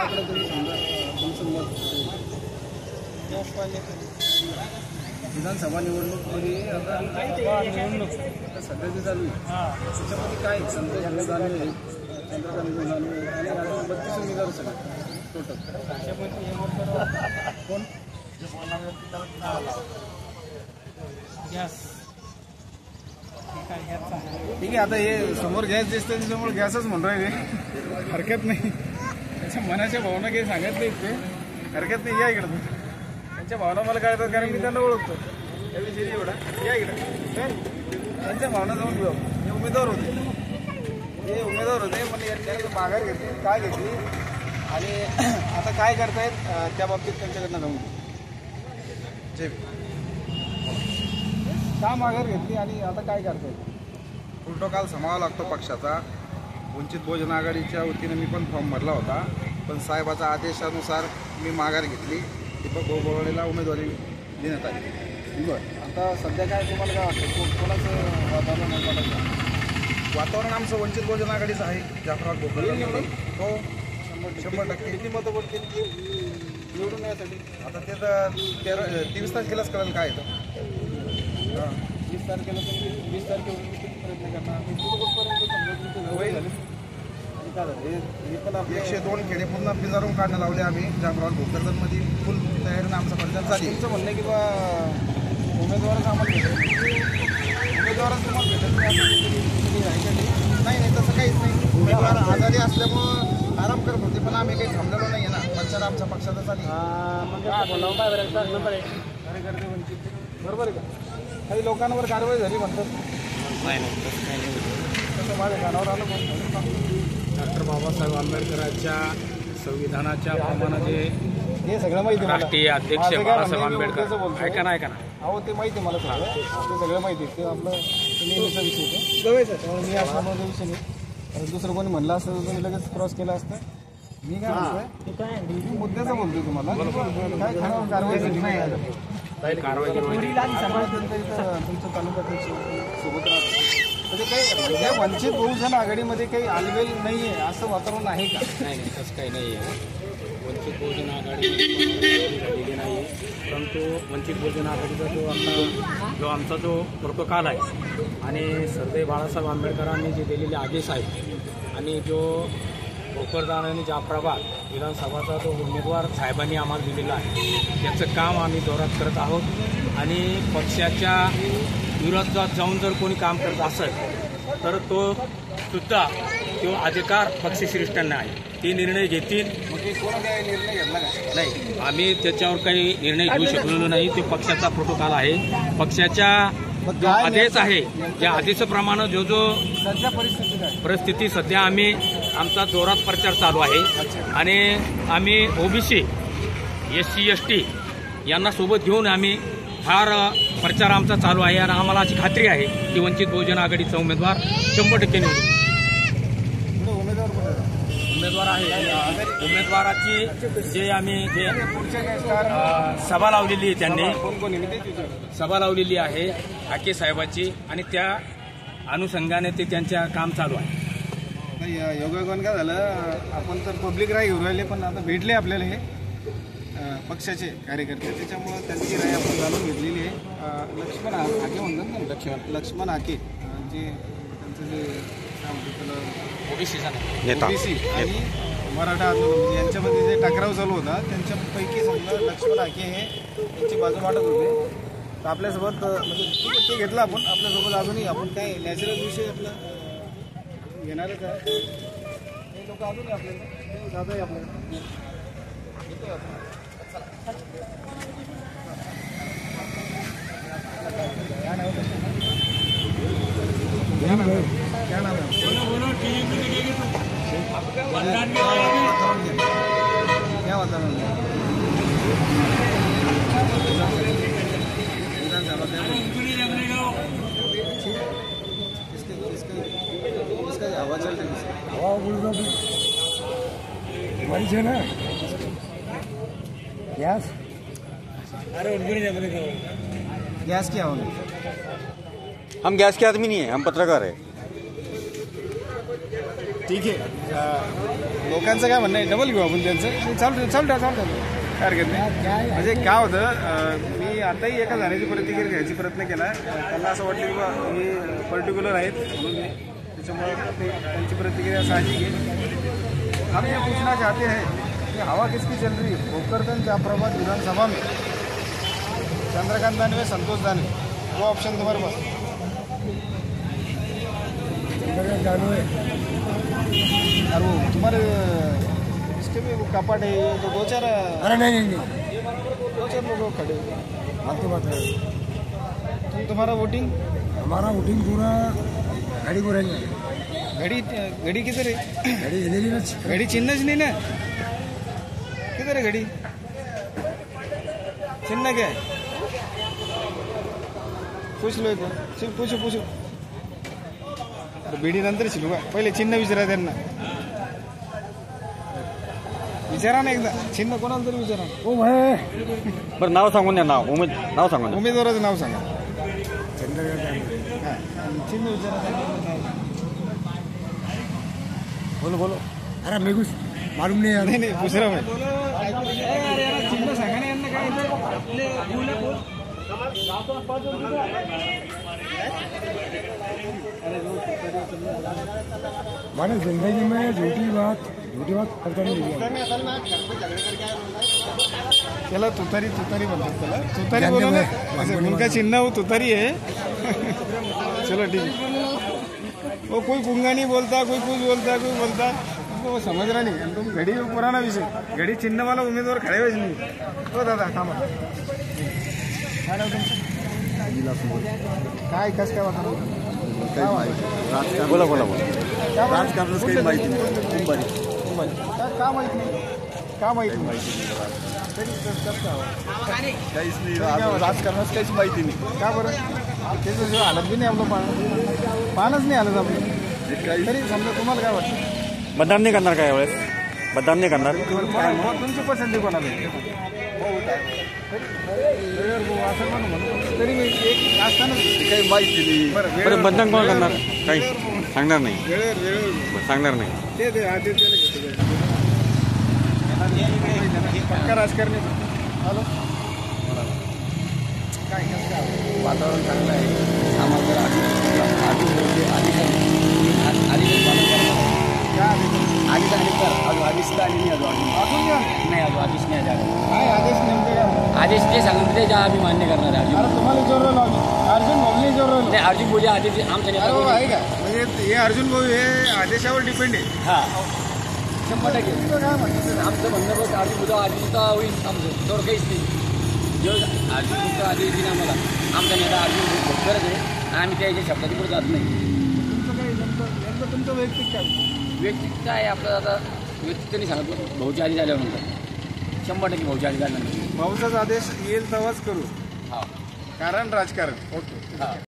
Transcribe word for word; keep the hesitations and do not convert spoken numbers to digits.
कोणाकडे तुम्ही समजा तुमचं मत विधानसभा निवडणूकमध्ये आता निवडणूक सध्या जे चालू आहे त्याच्यामध्ये काय संतोष दानवे आहे, चंद्रकांत दानवे आणि अजून बत्तीस उमेदवार सगळे टोटल कोण गॅस ठीक आहे. आता हे समोर गॅस दिसतं त्याच्यामुळे गॅसच म्हणून राहिले, हरकत नाही. त्याच्या मनाच्या भावना काही सांगत नाहीत ते, हरकत नाही. या इकडं त्यांच्या भावना मला कळतात कारण मी त्यांना ओळखतो त्याविषयी एवढा. या इकडं तर त्यांच्या भावना जाऊन घेऊ. हे उमेदवार होते, हे उमेदवार होते पण यांनी माघार घेतली, काय घेतली आणि आता काय करतायत त्या बाबतीत त्यांच्याकडनं जाऊन जे का माघार घेतली आणि आता काय करतायत. प्रोटोकॉल समावा लागतो पक्षाचा. वंचित बहुजन आघाडीच्या वतीने मी पण फॉर्म भरला होता, पण साहेबाच्या आदेशानुसार मी माघार घेतली. दीपक भाऊ बोराडेला उमेदवारी देण्यात आली. बरं, आता सध्या काय तुम्हाला काय वाटतं को कोणाचं वातावरण आहे? वातावरण आमचं वंचित बहुजन आघाडीचं आहे. जाफराबाद भोकर हो शंभर टक्के. किती मतं पडतील निवडून यासाठी? आता ते तर तेरा तेवीस तारखेलाच कळेल काय येतं. हां वीस तारखेला तुम्ही वीस तारखेवरून किती प्रयत्न करणार? कुठपर्यंत समजा तुमचं जवळ झाले आणि काय झालं हे पण आपले एकशे दोन खेडे पूर्ण पिंजारून काढणं लावले आम्ही. जाफराबाद भोकरमध्ये फुल तयारीनं आमचा प्रचार झाली. तुमचं म्हणणं आहे की बा उमेदवारच आम्हाला भेटेल, उमेदवारच तुम्हाला भेटेल नाही नाही तसं काहीच नाही. उमेदवार आजारी असल्यामुळं आराम करत होते, पण आम्ही काही थांबलेलो नाही आहे ना. प्रचार आमचा पक्षाचा चालू कार्यकर्ते वंचित बरोबर आहे का? काही लोकांवर कारवाई झाली म्हणतात. नाही नाही तसं काही नाही होतं. तसं माझ्या कानावर आलं पण डॉक्टर बाबासाहेब आंबेडकरांच्या संविधानाच्या प्रमाणे जे हे सगळं माहिती आहे राष्ट्रीय मला. अध्यक्ष माझं काय बाळासाहेब म्हणणं आहे, मी आंबेडकर उलटंच बोलतोय. ऐका ना ऐका ना अहो ते माहिती आहे मला सगळं, ते सगळं माहिती आहे. ते आपलं नेहमीचा विषय आहे. त्यामुळे मी असल्यामुळे तो विषय नाही. दुसरं कोणी म्हणलं असतं तर तुम्ही लगेच क्रॉस केला असतं. मी काय म्हणतोय मी मुद्द्याचं बोलतोय तुम्हाला. काय खरं कारवाई झाली नाही कारवाई तुमचं तालुक्यात सोबत राहतो म्हणजे काही या वंचित बहुजन आघाडीमध्ये काही आलबेल नाही आहे असं वातावरण आहे का? नाही नाही तसं काही नाही आहे. वंचित बहुजन आघाडी झालेली नाही आहे, परंतु वंचित बहुजन आघाडीचा जो आता जो आमचा जो प्रोटोकॉल आहे आणि सरदेव बाळासाहेब आंबेडकरांनी जे दिलेले आदेश आहेत आणि जो भोकरदान आणि जाफराबाद विधानसभाचा जो उमेदवार साहेबांनी आम्हाला दिलेला आहे त्याचं काम आम्ही जोरात करत आहोत. आणि पक्षाच्या विरोधात जाऊन जर कोणी काम करत असेल तर तो सुद्धा तो अधिकार पक्षश्रेष्ठींना आहे. ते निर्णय घेतील. मग कोणा काय निर्णय घेतला का? नाही आम्ही त्याच्यावर काही निर्णय घेऊ शकलेलो नाही. तो पक्षाचा प्रोटोकॉल आहे. पक्षाच्या जो आदेश आहे त्या आदेशाप्रमाणे जो जो सध्या परिस्थिती काय परिस्थिती सध्या आम्ही आमचा जोरात प्रचार चालू आहे आणि आम्ही OBC S C S T यांना सोबत घेऊन आम्ही फार प्रचार आमचा चालू आहे आणि आम्हाला अशी खात्री आहे की वंचित बहुजन आघाडीचा उमेदवार शंभर टक्के निवडून उमेदवार उमेदवार आहे. उमेदवाराची जे आम्ही जे सभा लावलेली आहे त्यांनी सभा लावलेली आहे हाके साहेबाची आणि त्या अनुषंगाने ते त्यांच्या काम चालू आहे. योगायोगानं काय झालं आपण तर पब्लिक राय घेऊन राहिले पण आता भेटले आपल्याला हे पक्षाचे कार्यकर्ते त्याच्यामुळं त्यांची राय आपण जाणून घेतलेली आहे. लक्ष्मण हाके म्हणतात ना लक्ष्मण लक्ष्मण हाके जे त्यांचं जे काय म्हणतात त्याला ओबीसीचा ओबीसी आणि मराठा आंदोलन यांच्यामध्ये जे टकराव चालू होता त्यांच्यापैकी समजा लक्ष्मण हाके हे त्यांची बाजू मांडत होते. तर आपल्यासोबत म्हणजे ते घेतलं आपण आपल्यासोबत अजूनही आपण काय नॅचरल विषय आपला घेणारच आहे. हे लोक अजूनही आपल्याला जात आहे आपल्याला क्या नाम है? क्या नाम है? क्या वातावरण इसका हवा चल रही है. हवा बोल रहा हूँ हमारी से ना गैस. अरे गैस क्या होगा? हम गैस के आदमी नहीं है, हम पत्रकार है. ठीक आहे. अं, लोकांचं काय म्हणणं आहे, डबल घेऊ आपण त्यांचं. चालू चालू द्या चालू द्या, काय हरकत नाही. म्हणजे काय होतं, अं, मी आताही एका झाडाची प्रतिक्रिया घ्यायची प्रयत्न केला. त्यांना असं वाटलं की बा हे पर्टिक्युलर आहेत म्हणून हे, त्याच्यामुळे ते त्यांची प्रतिक्रिया साहजिक है. हम ये पूछना चाहते हैं कि हवा किसकी चल रही है भोकरदन जाफराबाद विधानसभा में, चंद्रकांत दानवे संतोष दानवे, वो ऑप्शन तुम्हारे पास. और वो तुम्हारे इसके भी वो कपाट है, तो दो चार अरे नहीं नहीं नहीं दो चार लोग खड़े हैं. बात बात है तुम तुम्हारा वोटिंग हमारा वोटिंग पूरा गाड़ी को रहेंगे. घड़ी घड़ी किधर है? गाड़ी हिलेगी ना. घड़ी चिन्ह नहीं ना, किधर है घड़ी? चिन्ह क्या है? पूछ लो एक बार, पूछो पूछो. अरे बीडी नंतर शिलू का, पहिले चिन्ह विचारा त्यांना. विचारा ना एकदा, चिन्ह कोणाला तरी विचारा. ओ भाई बरं नाव सांगून द्या, नाव उमेद नाव सांगून द्या. उमेदवाराचं नाव सांगा. चंद्रकांत हा, आणि चिन्ह विचारा त्यांना. बोलो बोलो. अरे मेरे को मालूम नहीं यार. नाही नाही दुसरा भाई चिन्ह सांगा ना यांना. काय मैंने जिंदगी में झूठी बात झूठी बात करता नहीं दिया. त्याला तुतारी तुतारी म्हणतात त्याला. तुतारी बोला ना, असं उनका चिन्ह वो तुतारी है. चलो ठीक है. वो कोई पुंगा नहीं बोलता, कोई कुछ बोलता, कोई बोलता, वो समझ रहा नहीं. आणि तुम घडी पुराना विषय, घडी चिन्ह वाला उमेदवार खड़े व्हायचे नाही. हो दादा थांबा. काय नाव तुमचं? काय कस काय वाटतं? बोला बोला बोला. राजकारणाचं काही माहिती नाही. का माहिती नाही? का माहिती नाही? काहीच नाही, राजकारणाचं काहीच माहिती नाही. का बरं? त्याचं जेव्हा हालत बी नाही आपलं पान पानच नाही आलं आपलं. तरी समजा तुम्हाला काय वाटतं? मतदान नाही करणार काय यावेळेस? मतदान नाही करणार. कोणाला- तुमची पसंती कोणाला आहे? असं म्हणून म्हणून तरी मी एक असताना काही माहिती नाही. बरं बरं मतदान कोण करणार? काही सांगणार नाही. वेळेवर वेळेवर बरं, सांगणार नाही. ते ते आदित्यला घेतो पक्का राजकारणी. हॅलो काय कसं काय वातावरण चांगलं आहे. आम्हाला आधी आधी आधी पालन करणार काय आदेश? आधीच आधी कर अजून आधीच तर आली नाही अजून अजून या. नाही अजून आधीच नाही आधी काय आदेश नेमके काय? आदेश जे सांगितले ते आम्ही मान्य करणार आहे. अरे तुम्हाला जोर लावली अर्जुन भाऊने जोर लावली. नाही अर्जुन बोलले आधी आमच्या अरे बाबा नेता आहे का? म्हणजे हे अर्जुन भाऊ हे आदेशावर डिपेंड आहे. हा शंभर टक्के तुमचं काय म्हणतं? आमचं म्हणणं बघ अर्जुन बुद्धा आधी तर होईल आमचं तर काहीच नाही. जेव्हा अर्जुन बुद्धा आधी येईल आम्हाला आमचा नेता अर्जुन खूप गरज आहे आणि आम्ही त्याच्या शब्दाची पुढे जात नाही. तुमचं काय नेमकं नेमकं तुमचं वैयक्तिक काय? व्यक्तिक काय आपलं आता व्यक्तिक त्यांनी सांगितलं भाऊच्या आधी झाल्यानंतर शंभर टक्के भाऊच्या आधी झाल्यानंतर भाऊचाच आदेश येईल तेव्हाच करू, हा कारण राजकारण. ओके. हा